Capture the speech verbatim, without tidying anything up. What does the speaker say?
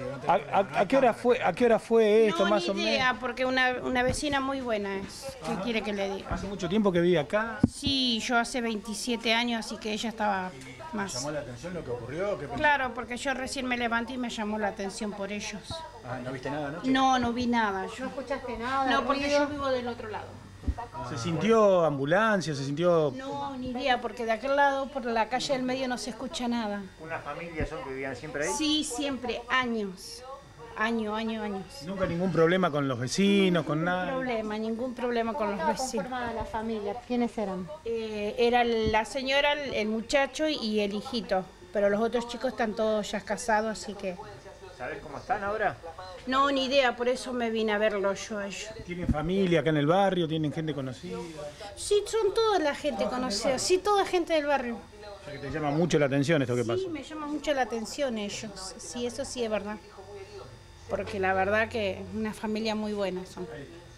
barrio. No te- ¿A, no a- a hay qué hora cámara. fue, a qué hora fue esto, No, más o ni menos? idea, porque una, una vecina muy buena es. ¿Qué quiere que le diga? Hace mucho tiempo que vive acá. Sí, yo hace veintisiete años, así que ella estaba más. ¿Llamó la atención lo que ocurrió? ¿Qué pensó? Claro, porque yo recién me levanté y me llamó la atención por ellos. Ah, ¿no viste nada anoche? No, no vi nada. Yo, ¿No escuchaste nada? no, porque ruido? yo vivo del otro lado. ¿Se sintió ambulancia? ¿Se sintió...? No, ni idea, porque de aquel lado, por la calle del medio, no se escucha nada. ¿Una familia son que vivían siempre ahí? Sí, siempre, años. Año, año, años. Nunca ningún problema con los vecinos, con Ningún nada. problema, ningún problema con los ¿Cómo estaba vecinos. conformada la familia? ¿Quiénes eran? Eh, era la señora, el, el muchacho y el hijito, pero los otros chicos están todos ya casados, así que... ¿Sabés cómo están ahora? No, ni idea, por eso me vine a verlo yo a ellos. ¿Tienen familia acá en el barrio? ¿Tienen gente conocida? Sí, son toda la gente conocida, sí, toda gente del barrio. O sea que te llama mucho la atención esto que pasó. Sí, me llama mucho la atención ellos, sí, eso sí es verdad. Porque la verdad que una familia muy buena son.